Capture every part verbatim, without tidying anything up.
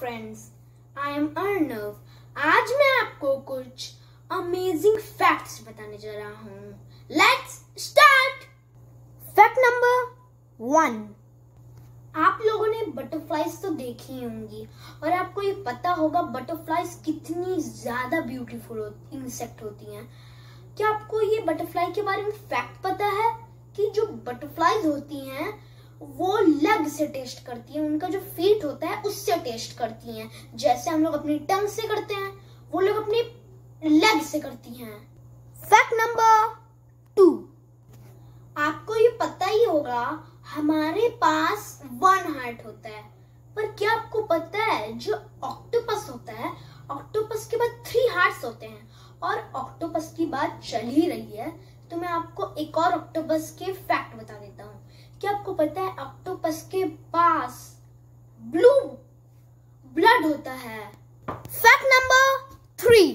Friends, I am Arnav. आज मैं आपको कुछ अमेजिंग फैक्ट्स बताने जा रहा हूँ। Let's start. Fact number one. आप लोगों ने बटरफ्लाइज तो देखी होंगी और आपको ये पता होगा बटरफ्लाइज कितनी ज्यादा ब्यूटीफुल इंसेक्ट होती हैं। क्या आपको ये बटरफ्लाई के बारे में फैक्ट पता है कि जो बटरफ्लाइज होती हैं वो लेग से टेस्ट करती हैं, उनका जो फीट होता है उससे टेस्ट करती हैं। जैसे हम लोग अपनी टंग से करते हैं वो लोग अपनी लेग से करती हैं। Fact number two. आपको ये पता ही होगा हमारे पास वन हार्ट होता है, पर क्या आपको पता है जो ऑक्टोपस होता है, ऑक्टोपस के बाद थ्री हार्ट्स होते हैं। और ऑक्टोपस की बात चल ही रही है तो मैं आपको एक और ऑक्टोपस के फैक्ट बता देता हूँ। क्या आपको पता है ऑक्टोपस के पास ब्लू ब्लड होता है। Fact number three.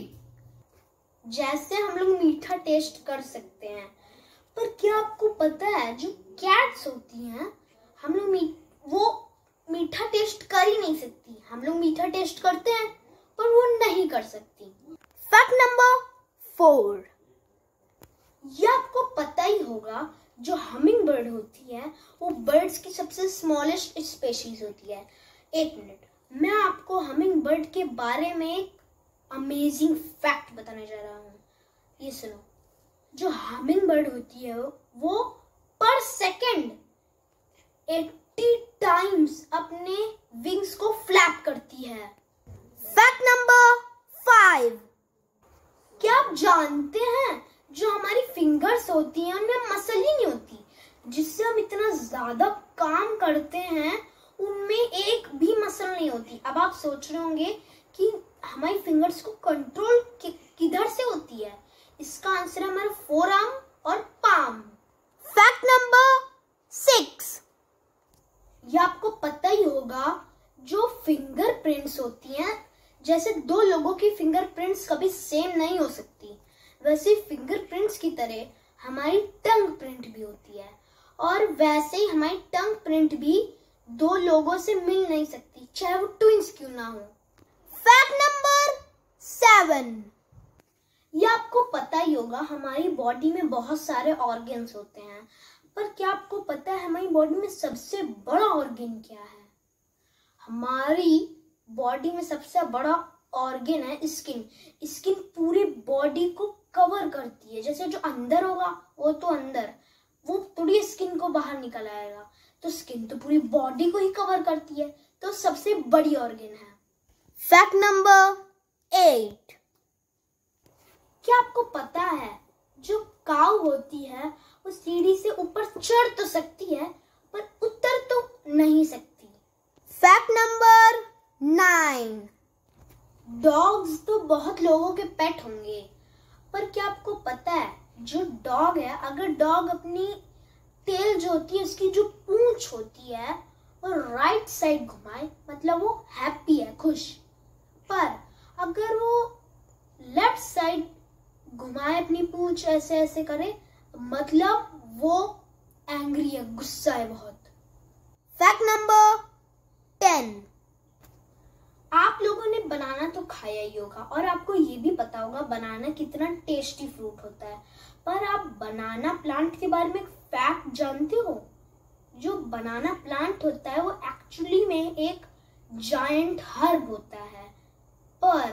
जैसे हम लोग मीठा टेस्ट कर सकते हैं, पर क्या आपको पता है जो कैट्स होती हैं हम लोग मी, वो मीठा टेस्ट कर ही नहीं सकती। हम लोग मीठा टेस्ट करते हैं पर वो नहीं कर सकती। Fact number four. ये आपको पता ही होगा जो हमिंग बर्ड होती है वो बर्ड्स की सबसे स्मॉलेस्ट स्पेशीज होती है। एक मिनट, मैं आपको हमिंग बर्ड के बारे में एक अमेजिंग फैक्ट बताने जा रहा हूँ। ये सुनो, जो हमिंग बर्ड होती है वो पर सेकेंड अस्सी टाइम्स अपने विंग्स को फ्लैप करती है। Fact number five. क्या आप जानते हैं जो हमारी फिंगर्स होती हैं उनमें मसल ही नहीं होती, जिससे हम इतना ज्यादा काम करते हैं उनमें एक भी मसल नहीं होती। अब आप सोच रहे होंगे कि हमारी फिंगर्स को कंट्रोल कि, किधर से होती है। इसका आंसर है हमारा फोर आर्म और पाम। Fact number six. ये आपको पता ही होगा जो फिंगरप्रिंट्स होती हैं, जैसे दो लोगों की फिंगरप्रिंट्स कभी सेम नहीं हो सकती, वैसे फिंगरप्रिंट्स की तरह हमारी टंग प्रिंट भी होती है। और वैसे ही हमारी टंग प्रिंट भी दो लोगों से मिल नहीं सकती, चाहे वो ट्विंस क्यों ना हो। Fact number seven. ये आपको पता ही होगा हमारी बॉडी में बहुत सारे ऑर्गन्स होते हैं, पर क्या आपको पता है हमारी बॉडी में सबसे बड़ा ऑर्गन क्या है? हमारी बॉडी में सबसे बड़ा ऑर्गन है स्किन। स्किन पूरी बॉडी को कवर करती है। जैसे जो अंदर होगा वो तो अंदर, वो थोड़ी स्किन को बाहर निकल आएगा, तो स्किन तो पूरी बॉडी को ही कवर करती है, तो सबसे बड़ी ऑर्गन है। Fact number eight. क्या आपको पता है जो काऊ होती है वो सीढ़ी से ऊपर चढ़ तो सकती है पर उतर तो नहीं सकती। Fact number nine. डॉग्स तो बहुत लोगों के पेट होंगे, पर क्या आपको पता है जो डॉग है, अगर डॉग अपनी टेल जो होती है उसकी जो पूंछ होती है वो राइट साइड घुमाए मतलब वो हैप्पी है, खुश। पर अगर वो लेफ्ट साइड घुमाए अपनी पूंछ ऐसे ऐसे करे मतलब वो एंग्री है, गुस्सा है बहुत। Fact number ten. आप लोगों ने बनाना तो खाया ही होगा और आपको ये भी पता होगा बनाना कितना टेस्टी फ्रूट होता है, पर आप बनाना प्लांट के बारे में एक फैक्ट जानते हो? जो बनाना प्लांट होता है वो एक्चुअली में एक जायंट हर्ब होता है, पर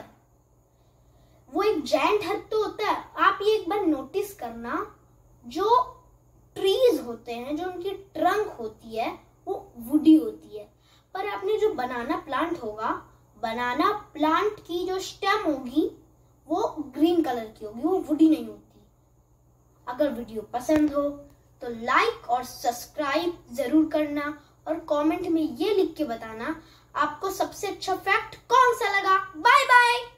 वो एक जायंट हर्ब तो होता है। आप ये एक बार नोटिस करना, जो ट्रीज होते हैं जो उनकी ट्रंक होती है वो वुडी होती है, पर आपने जो बनाना प्लांट होगा, बनाना प्लांट की जो स्टेम होगी वो ग्रीन कलर की होगी, वो वुडी नहीं होती। अगर वीडियो पसंद हो तो लाइक और सब्सक्राइब जरूर करना और कमेंट में ये लिख के बताना आपको सबसे अच्छा फैक्ट कौन सा लगा। Bye bye.